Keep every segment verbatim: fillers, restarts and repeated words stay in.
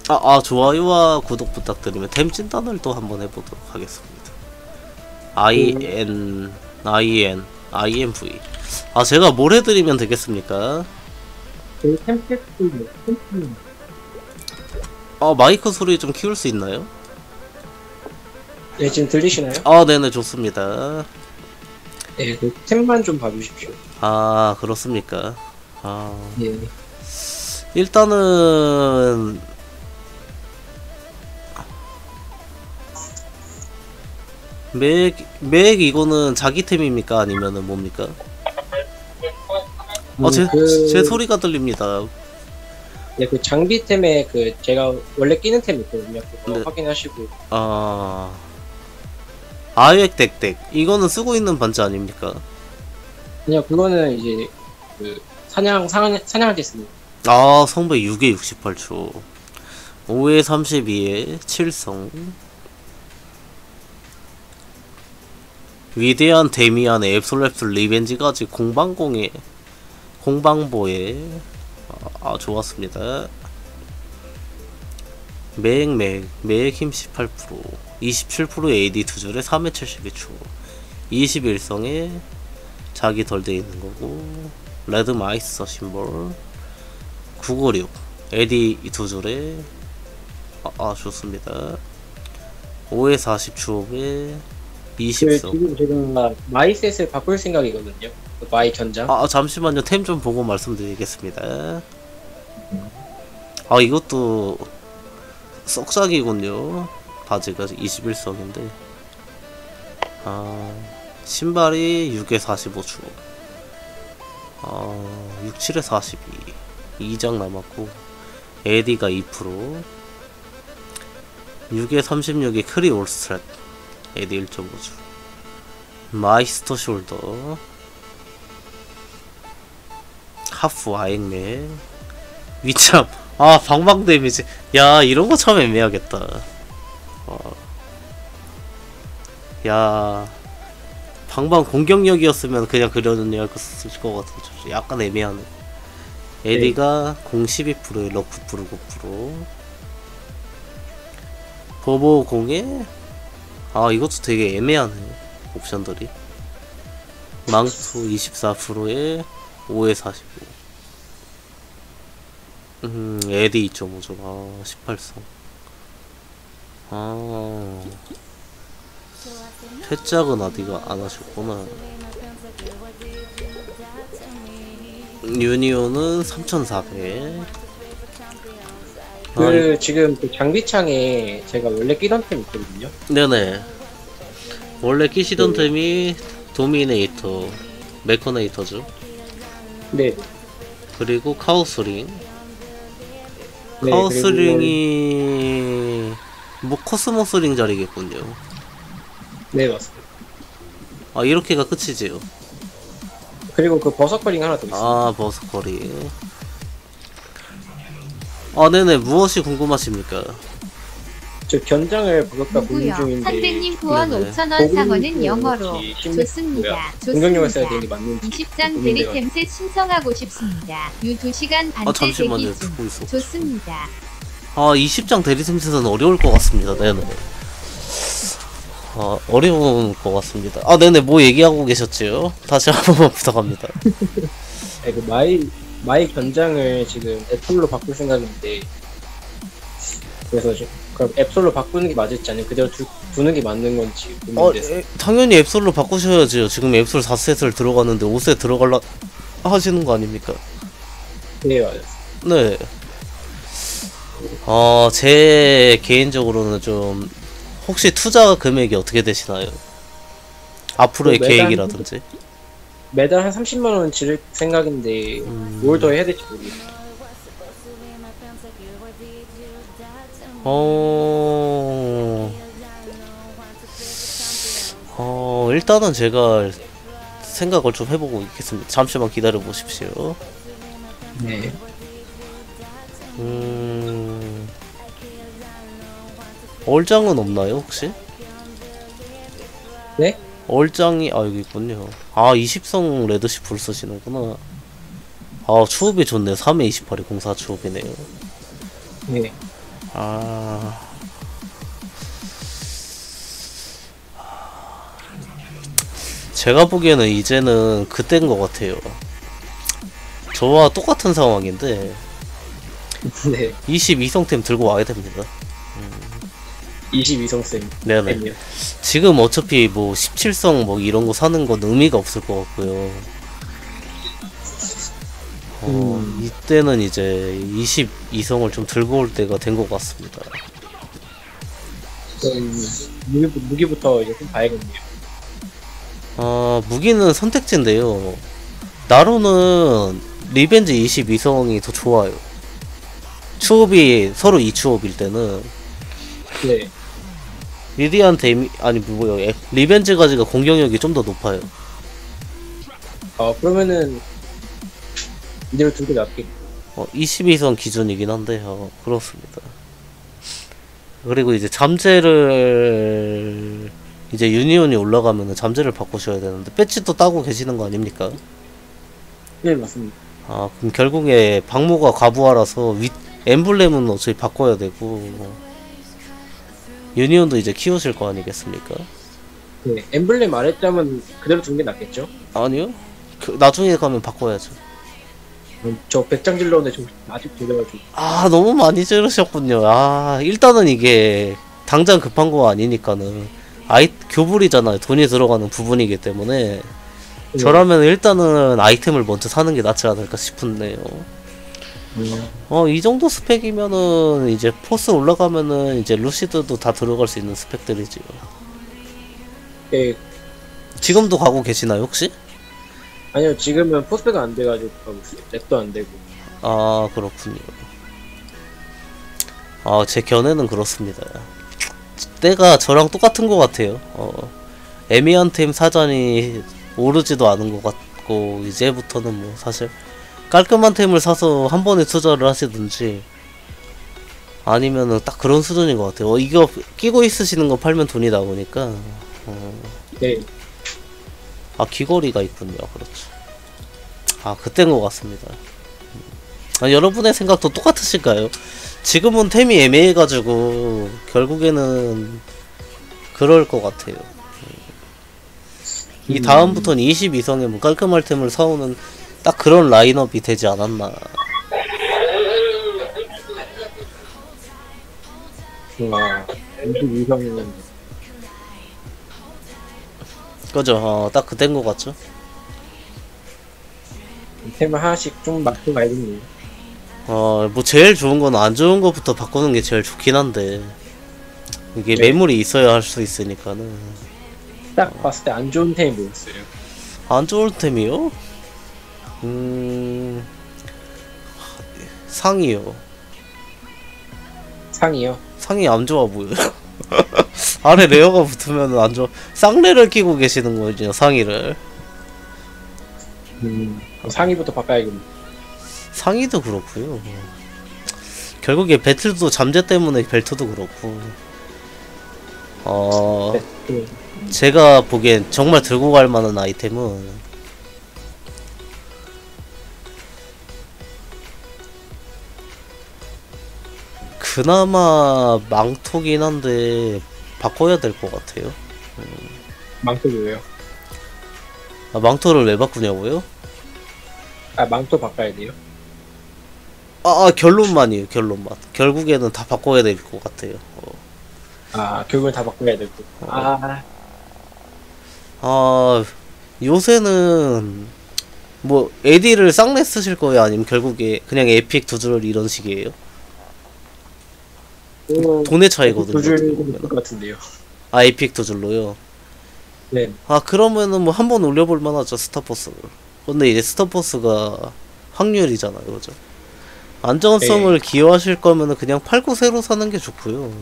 아, 아 좋아요와 구독 부탁드리면 템진단을 또 한번 해보도록 하겠습니다. 그, 아이엔 아이엔 아이엔브이. 아 제가 뭘 해드리면 되겠습니까? 그 템플트, 템플, 아 마이크 소리 좀 키울 수 있나요? 예, 지금 들리시나요? 아 네네 좋습니다. 예, 그 템만 좀 봐주십시오. 아 그렇습니까? 아 예. 일단은 맥, 맥 이거는 자기 템입니까? 아니면은 뭡니까? 어, 음, 제, 제 그, 소리가 들립니다. 예, 그 장비템에 그 제가 원래 끼는 템이 있거든요. 그거 네. 확인하시고. 아, 아액덱덱. 이거는 쓰고 있는 반지 아닙니까? 그냥 그거는 이제 그 사냥, 사냥, 사냥할 때 쓰는. 아, 성배 육에 육십팔 초. 오에 삼십이에 칠성. 위대한 데미안의 앱솔랩솔 리벤지까지 공방공에, 공방보에. 아, 아, 좋았습니다. 맥맥 맥 힘 십팔 퍼센트 이십칠 퍼센트 에이디 두 줄에 삼에 칠십이 초 이십일성에 자기 덜 돼 있는 거고 레드 마이스터 심볼 구백오십육 에디 두 줄에 아, 아 좋습니다. 오에 사십 추업에 그 이십성. 지금 제가 마이셋을 바꿀 생각이거든요. 그 마이 견장. 아 잠시만요. 템 좀 보고 말씀드리겠습니다. 아 이것도 썩작이군요. 바지가 이십일성인데 아 신발이 육에 사십오 초 아 육, 칠에 사십이 이 장 남았고 에디가 이 퍼센트 육에 삼십육이 크리 올스트랩 에디 일 점 오 주 마이스터 숄더 하프 아액맨 위참 아 방방 데미지 야 이런거 참 애매하겠다. 어. 야 방방 공격력이었으면 그냥 그려는 할 거 쓸 것 같은데 약간 애매하네. 에디가 공 십이 퍼센트에 러프 프로 구 퍼센트 버버 공에 아 이것도 되게 애매하네 옵션들이. 망토 이십사 퍼센트에 오에 사십오 음 에디 이 점 오 점 아 십팔성 아 패짝은 어디가 안 하셨구나. 유니온은 삼천사백. 그 지금 그 장비창에 제가 원래 끼던 템 있거든요. 네네. 원래 끼시던 네. 템이 도미네이터, 메커네이터죠. 네. 그리고 카오스링. 네, 카오스링이 뭐 코스모스링 자리겠군요. 네, 맞습니다. 아 이렇게가 끝이지요. 그리고 그 버섯커링 하나 더 있습니다. 아 버스커리. 아 네네. 무엇이 궁금하십니까? 저 견장을 버섯과 고민 누구요? 중인데 선배님 후원 네네. 오천원 상어는 영어로 혹시 신뢰 좋습니다. 공격력을 써야 되는 게 좋습니다. 맞는지 이십 장 고민돼가지고. 대리템셋 신청하고 싶습니다. 유 두 시간 아 반째 잠시만요. 대기 중. 듣고 있어. 좋습니다. 아 이십 장 대리템셋은 어려울 것 같습니다. 네네. 아 어려운 것 같습니다. 아 네네. 뭐 얘기하고 계셨지요? 다시 한 번만 부탁합니다. 네, 그 마이 마이 견장을 지금 앱솔로 바꿀 생각인데 그래서 좀 그럼 앱솔로 바꾸는 게 맞을지 아니면 그대로 두, 두는 게 맞는 건지 어 고민돼서. 에, 당연히 앱솔로 바꾸셔야죠. 지금 앱솔 사 셋을 들어가는데 오 셋 들어갈라 하시는 거 아닙니까? 네, 맞아요. 네. 어, 제 개인적으로는 좀 혹시 투자 금액이 어떻게 되시나요? 앞으로의 그 매달 계획이라든지. 매달 한 삼십만 원 지를 생각인데 음. 뭘 더 해야 될지 모르겠어요. 어... 어, 일단은 제가 생각을 좀 해보고 있겠습니다. 잠시만 기다려 보십시오. 네. 음... 얼장은 없나요, 혹시? 네? 얼장이, 아, 여기 있군요. 아, 이십성 레드시프를 쓰시는구나. 아, 추업이 좋네. 삼에 이십팔이 공사 추업이네요. 네. 아 제가 보기에는 이제는 그때인 것 같아요. 저와 똑같은 상황인데 네. 이십이 성템 들고 와야 됩니다. 이십이 성쌤. 네네. 지금 어차피 뭐 십칠 성 뭐 이런 거 사는 건 의미가 없을 것 같고요. 어, 음. 이때는 이제 이십이 성을 좀 들고 올 때가 된 것 같습니다. 그럼 무기, 무기부터 이제 좀 봐야겠네요. 어, 무기는 선택지인데요. 나로는 리벤지 이십이 성이 더 좋아요. 추업이 서로 이 추업일 때는 네. 리디안 데미 아니 뭐요 리벤지 가지가 공격력이 좀 더 높아요. 어 그러면은 이대로 두개 낫겠고. 어, 이십이 성 기준이긴 한데 어, 그렇습니다. 그리고 이제 잠재를 이제 유니온이 올라가면은 잠재를 바꾸셔야 되는데 배지도 따고 계시는 거 아닙니까? 네 맞습니다. 아 그럼 결국에 박모가 과부하라서 윗 엠블렘은 어차피 바꿔야 되고 유니온도 이제 키우실 거 아니겠습니까? 네. 엠블렘 아래점은 그대로 두는 게 낫겠죠? 아니요. 그, 나중에 가면 바꿔야죠. 음, 저 백장 질렀는데 좀 아직 돌려가지고. 아 너무 많이 지르셨군요. 아 일단은 이게 당장 급한 거 아니니까는 아이 교불이잖아요. 돈이 들어가는 부분이기 때문에 네. 저라면 일단은 아이템을 먼저 사는 게 낫지 않을까 싶은데요. 음. 어 이 정도 스펙이면은 이제 포스 올라가면은 이제 루시드도 다 들어갈 수 있는 스펙들이지요. 네. 지금도 가고 계시나요 혹시? 아니요 지금은 포스가 안 돼가지고 가고 있어요. 랩도 안 되고. 아 그렇군요. 아 제 견해는 그렇습니다. 때가 저랑 똑같은 것 같아요. 어 애매한 템 사전이 오르지도 않은 것 같고 이제부터는 뭐 사실 깔끔한 템을 사서 한 번에 투자를 하시든지 아니면은 딱 그런 수준인 것 같아요. 어, 이거 끼고 있으시는 거 팔면 돈이 나오니까 어. 네. 아 귀걸이가 있군요. 그렇죠. 아 그때인 것 같습니다. 아, 여러분의 생각도 똑같으실까요? 지금은 템이 애매해가지고 결국에는 그럴 것 같아요. 이 다음부터는 이십이 성에 뭐 깔끔할 템을 사오는 딱 그런 라인업이 되지 않았나. 와. 이십이 성이면 그죠? 어, 딱 그때인 것 같죠? 템을 하나씩 좀 맞고 가야겠네요. 어, 뭐 제일 좋은 건 안 좋은 것부터 바꾸는 게 제일 좋긴 한데 이게 네. 매물이 있어야 할 수 있으니까는. 딱 봤을 때 안 좋은 템이 뭐였어요? 안 좋을 템이요? 음... 상이요. 상이요? 상이 안 좋아 보여요. 아래 레어가 붙으면 안 좋아. 쌍레를 끼고 계시는 거죠, 상의를. 음. 그럼 상의부터 바꿔야겠네. 상의도 그렇고요. 결국에 배틀도 잠재 때문에 벨트도 그렇고. 어, 네. 네. 제가 보기엔 정말 들고 갈 만한 아이템은 그나마 망토긴 한데 바꿔야 될 것 같아요. 망토 왜요? 아, 망토를 왜 바꾸냐고요? 아 망토 바꿔야 돼요? 아, 아 결론만이에요. 결론만. 결국에는 다 바꿔야 될 것 같아요. 어. 아 결국은 다 바꿔야 되고. 아 아 요새는 뭐 에디를 쌍내 쓰실 거예요? 아니면 결국에 그냥 에픽 두 줄 이런 식이에요? 음, 돈의 차이거든요. 두줄 어떻게 있을 보면은. 것 같은데요. 아 에픽 두 줄로요? 네. 아 그러면은 뭐 한 번 올려볼 만하죠 스타포스를. 근데 이제 스타포스가 확률이잖아요, 그죠? 안정성을 네. 기여하실 거면은 그냥 팔고 새로 사는 게 좋고요.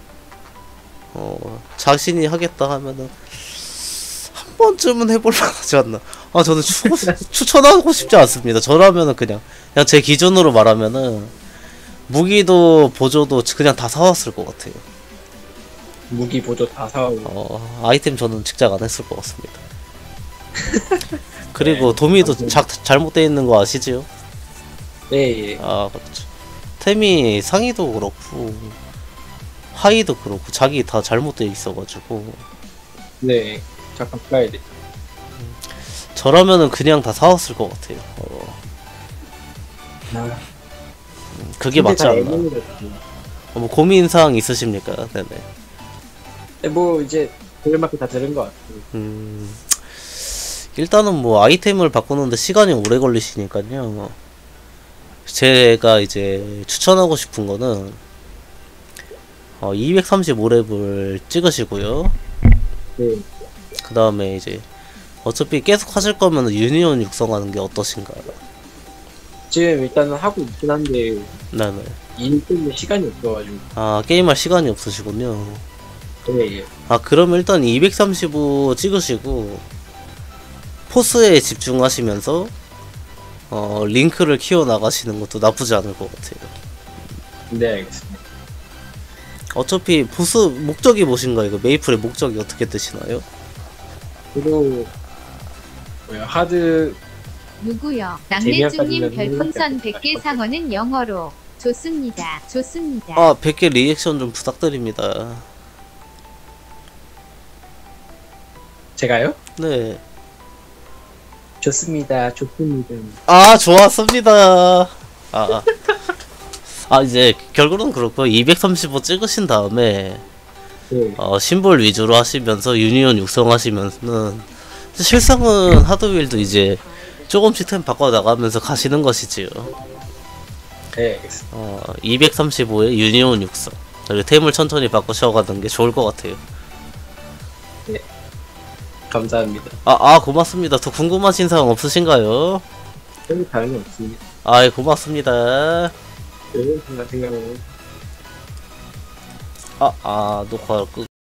어 자신이 하겠다 하면은 한 번쯤은 해볼 만하지 않나. 아 저는 추, 추천하고 싶지 않습니다. 저라면은 그냥 그냥 제 기준으로 말하면은 무기도 보조도 그냥 다 사왔을 것 같아요. 무기 보조 다 사오고. 어 아이템 저는 직접 안 했을 것 같습니다. 그리고 도미도 자, 잘못되어 있는 거 아시지요? 네. 예. 아 그렇죠. 템이 상위도 그렇고 하위도 그렇고 자기 다 잘못되어 있어가지고 네, 잠깐 봐야 돼. 저라면은 그냥 다 사왔을 것 같아요. 어, 아, 그게 맞지 않나? 어, 뭐 고민사항 있으십니까? 네네. 네, 뭐 이제 들을만큼 다 들은 것 같아요. 음, 일단은 뭐 아이템을 바꾸는데 시간이 오래 걸리시니까요. 제가 이제 추천하고 싶은 거는 어, 이백삼십오 렙을 찍으시고요. 네, 그 다음에 이제 어차피 계속 하실 거면 유니온 육성하는 게 어떠신가요? 지금 일단은 하고 있긴 한데 네네. 일 때문에 시간이 없어가지고. 아, 게임할 시간이 없으시군요. 네, 아, 그럼 일단 이백삼십오 찍으시고 포스에 집중하시면서 어, 링크를 키워 나가시는 것도 나쁘지 않을 것 같아요. 네, 알겠습니다. 어차피 보스 목적이 무엇인가 이거 메이플의 목적이 어떻게 되시나요? 그리고 뭐야 하드 누구요? 재미없다면 낭내중님 별풍선 재미없다. 백 개 상어는 영어로. 좋습니다. 좋습니다. 아, 백 개 리액션 좀 부탁드립니다. 제가요? 네. 좋습니다. 좋습니다. 아, 좋았습니다. 아, 아. 아, 이제 결국은 그렇고 이백삼십오 찍으신 다음에 네, 어, 심볼 위주로 하시면서 유니온 육성하시면서는 실상은 하드윌도 이제 조금씩 템 바꿔 나가면서 가시는 것이지요. 네, 알겠습니다. 어, 이백삼십오에 유니온 육성 그리고 템을 천천히 바꾸셔가는 게 좋을 것 같아요. 감사합니다. 아, 아 고맙습니다. 더 궁금하신 사항 없으신가요? 별로 다른 건 없습니다. 아, 예, 고맙습니다. 네, 생각 생각은 아, 아, 녹화 끄,